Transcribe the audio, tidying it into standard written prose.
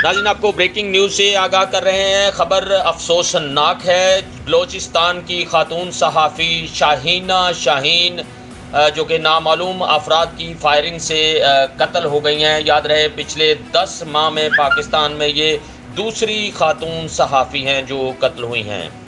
नाज़रीन, आपको breaking news से आगाह कर रहे हैं। खबर अफसोसनाक है। बलोचिस्तान की खातून सहाफ़ी शाहीना शाहीन जो कि नामालूम अफराद की फायरिंग से कत्ल हो गई हैं। याद रहे, पिछले 10 माह में पाकिस्तान में ये दूसरी खातून सहाफ़ी हैं जो कत्ल हुई हैं।